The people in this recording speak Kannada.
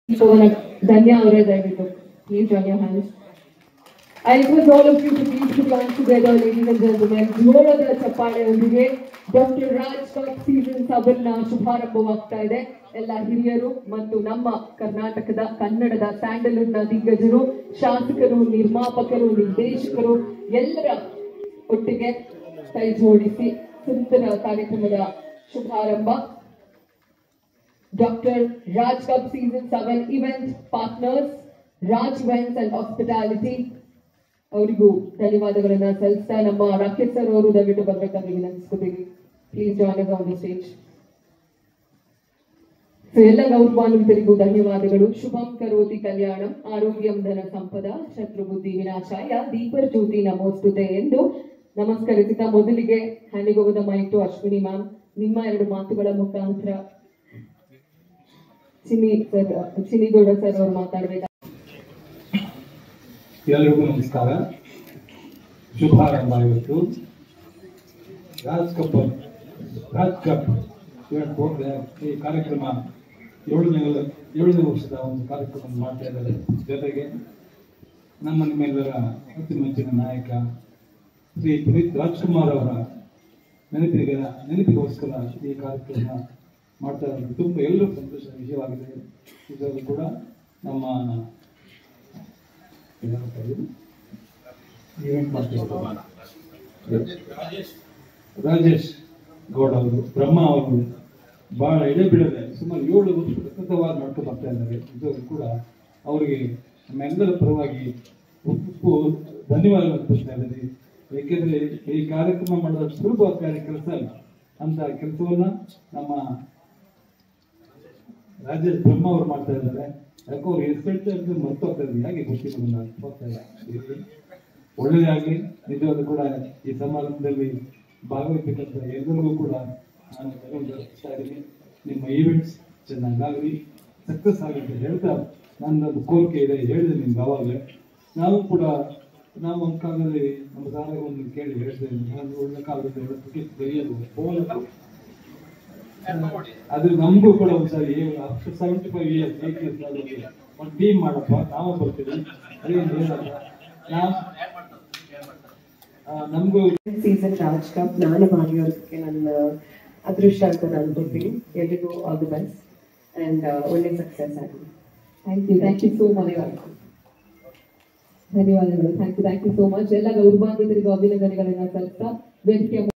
So, Danya already there. Please join your hands. I request all of you to please put your hands together, ladies and gentlemen. ಜೋರದ ಚಪ್ಪಾಳೆಯೊಂದಿಗೆ ಡಾಕ್ಟರ್ ರಾಜ್ ಕಪ್ ಸೀಸನ್ 7ನ ಶುಭಾರಂಭವಾಗ್ತಾ ಇದೆ. ಎಲ್ಲ ಹಿರಿಯರು ಮತ್ತು ನಮ್ಮ ಕರ್ನಾಟಕದ ಕನ್ನಡದ ಸ್ಯಾಂಡಲ್ವುಡ್ನ ದಿಗ್ಗಜರು, ಶಾಸಕರು, ನಿರ್ಮಾಪಕರು, ನಿರ್ದೇಶಕರು ಎಲ್ಲರ ಒಟ್ಟಿಗೆ ಕೈ ಜೋಡಿಸಿ ಸುಂದರ ಕಾರ್ಯಕ್ರಮದ ಶುಭಾರಂಭ. Dr. Raj Cup Season 7 event partners, Raj Events and Hospitality. ಅವರಿಗೂ ಧನ್ಯವಾದಗಳನ್ನ ಸಲ್ಲಿಸ್ತಾ ನಮ್ಮ ರಾಕೇಶ್ ಸರ್ ಅವರು ದಯವಿಟ್ಟು ಬರ್ಬೇಕಾಗಿ ವಿನಂತಿಸ್ಕೊತೀವಿ. Please join us on the stage. So ಎಲ್ಲ ಗೌರವಾನ್ವಿತರಿಗೂ ಧನ್ಯವಾದಗಳು. ಶುಭಂ ಕರೋತಿ ಕಲ್ಯಾಣಂ ಆರೋಗ್ಯಂ ಧನ ಸಂಪದ ಶತ್ರು ಬುದ್ಧಿ ವಿನಾಶಾಯ ದೀಪರ್ ಜ್ಯೋತಿ ನಮೋಸ್ತುತೆ ಎಂದು ನಮಸ್ಕರಿಸುತ್ತಾ ಮೊದಲಿಗೆ handing over the mic to Ashwini ma'am. ನಿಮ್ಮ ಎರಡು ಮಾತುಗಳ ಮುಖಾಂತರ ಚಿನಿಗೌಡ ಸರ್ ಅವರು ಮಾತಾಡಬೇಕು. ಎಲ್ಲರಿಗೂ ನಮಸ್ಕಾರ. ಶುಭಾರಂಭ. ಇವತ್ತು ರಾಜ್ ಕಪ್ ಈ ಕಾರ್ಯಕ್ರಮ ಏಳನೇ ವರ್ಷದ ಒಂದು ಕಾರ್ಯಕ್ರಮ ಮಾಡ್ತಾ ಇದ್ದಾರೆ. ಜೊತೆಗೆ ನಿಮ್ಮೆಲ್ಲರ ಅತಿಮೆಚ್ಚಿನ ನಾಯಕ ಶ್ರೀ ಪುನೀತ್ ರಾಜ್ಕುಮಾರ್ ಅವರ ನೆನಪಿಗೋಸ್ಕರ ಈ ಕಾರ್ಯಕ್ರಮ ಮಾಡ್ತಾ ಇರೋದು ತುಂಬ ಎಲ್ಲರೂ ಸಂತೋಷದ ವಿಷಯವಾಗಿದೆ. ಇದರಲ್ಲೂ ಕೂಡ ನಮ್ಮ ಈವೆಂಟ್ ಮಾಡ್ತಿದ್ದಾರೆ ರಾಜೇಶ್ ಗೌಡ ಅವರು, ಬ್ರಹ್ಮ ಅವರು ಬಹಳ ಎಡೆಬಿಡದೆ ಸುಮಾರು 7 ವರ್ಷ ಸತತವಾಗಿ ಮಾಡ್ಕೊಂಡು ಬರ್ತಾ ಇದ್ದಾರೆ. ಇದರಲ್ಲೂ ಕೂಡ ಅವರಿಗೆ ನಮ್ಮೆಲ್ಲರ ಪರವಾಗಿ ಧನ್ಯವಾದಗಳು ಅರ್ಪಿಸ್ತಾ ಇದ್ದೀವಿ. ಏಕೆಂದರೆ ಈ ಕಾರ್ಯಕ್ರಮ ಮಾಡೋದು ಸುಲಭವಾದ ಕೆಲಸ ಅಲ್ಲ. ಅಂತ ಕೆಲಸವನ್ನ ನಮ್ಮ ರಾಜೇಶ್ ಬ್ರಹ್ಮ ಅವರು ಮಾಡ್ತಾ ಇದ್ದಾರೆ. ಯಾಕೋ ಅವ್ರು ಎಷ್ಟು ಮರ್ತೋಗ್ತಾ ಇದ್ದಾರೆ, ಹೇಗೆ ಗೊತ್ತಿಲ್ಲ, ಹೋಗ್ತಾ ಇಲ್ಲ. ಒಳ್ಳೆಯದಾಗಲಿ. ನಿಜವಾದ ಕೂಡ ಈ ಸಮಾರಂಭದಲ್ಲಿ ಭಾಗವಹಿಸಬೇಕಂತ ಎಲ್ಲರಿಗೂ ಕೂಡ ನಾನು ತಿಳಿಸ್ತಾ ಇದ್ದೀನಿ. ನಿಮ್ಮ ಈವೆಂಟ್ಸ್ ಚೆನ್ನಾಗಾಗಲಿ, ಸಕ್ಸಸ್ ಆಗುತ್ತೆ ಹೇಳ್ತಾ ನನ್ನೊಂದು ಕೋರಿಕೆ ಇದೆ, ಹೇಳಿದೆ ನಿಮ್ಗೆ ಅವಾಗಲೇ. ನಾವು ಒಂದು ಕಾಲದಲ್ಲಿ ನಮ್ಮ ಸಾಲವನ್ನು ಕೇಳಿ ಹೇಳ್ತೇವೆ. ನಾನು ಒಳ್ಳೆ ಕಾಲದಲ್ಲಿ ಟಿಕೆಟ್ ಬರೆಯೋದು ಅದು ನಮಗೂ ಕೂಡ ಒಂದ್ಸರಿ 75 ಇಯರ್ಸ್ ಒಂದು ಟೀಮ್ ಮಾಡಪ್ಪ, ನಾವು ಬರ್ತೀವಿ, ಅದೇನು ಹೇಳಲ್ಲ. ನಮಗೂ ಸೀಸನ್ ರಾಜ್ ಕಪ್ ನಾನು ಮಾಡಿರೋದಕ್ಕೆ ನನ್ನ ಅದೃಷ್ಟ ಅಂತ ನಾನು ಕೊಡ್ತೀನಿ. ಎಲ್ರಿಗೂ ಆಲ್ ದಿ ಬೆಸ್ಟ್ ಅಂಡ್ ಒಳ್ಳೆ ಸಕ್ಸಸ್ ಆಗಲಿ. Thank you so much. ಧನ್ಯವಾದಗಳು. Thank you so much. ಎಲ್ಲ ಗೌರವಾನ್ವಿತರಿಗೂ ಅಭಿನಂದನೆಗಳನ್ನ ಸಲ್ಲಿಸ್ತಾ ವೇದಿಕೆ